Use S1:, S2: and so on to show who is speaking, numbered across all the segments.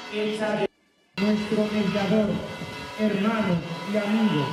S1: hecha de nuestro mediador, hermano y amigo.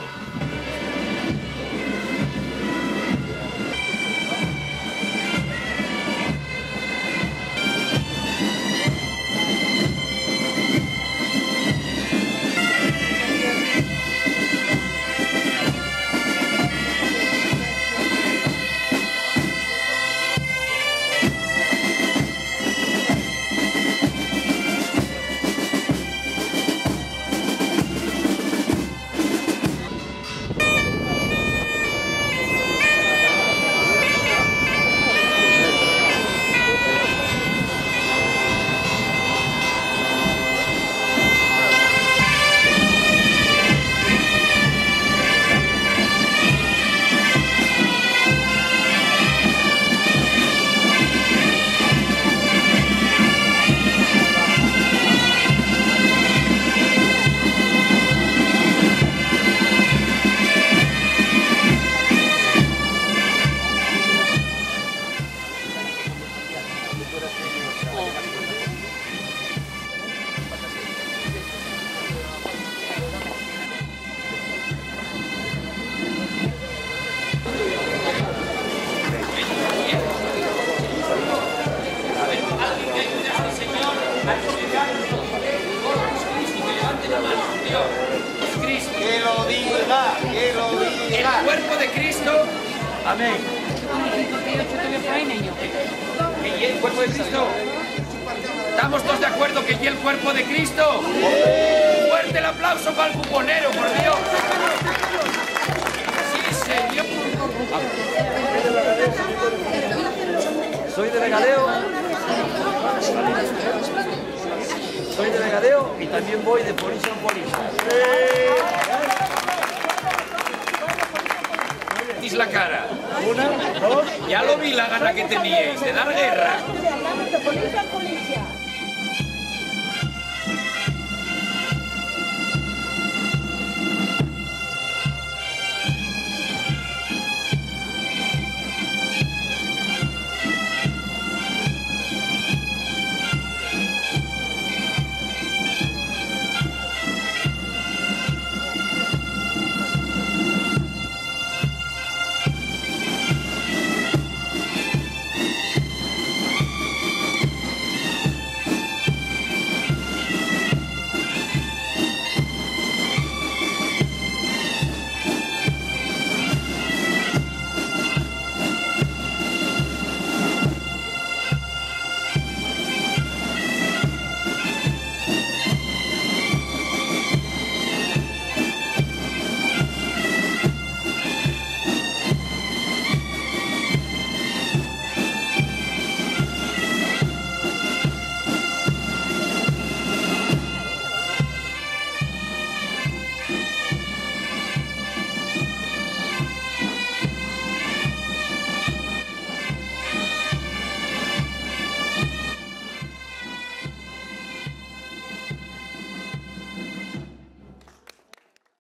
S2: Que lo diga, que lo diga.
S3: El cuerpo de Cristo. Amén. ¿Y el cuerpo de Cristo? ¿Estamos todos de acuerdo que y el cuerpo de Cristo? Fuerte el aplauso para el cuponero, por Dios. Sí, señor.
S4: Soy de Vegadeo. Soy de Vegadeo y también voy de Policia en Policia.
S3: ¿Veis la cara?
S4: Una, dos.
S3: Ya lo vi la gana que teníais de dar guerra.
S5: Hablamos de policía en policía.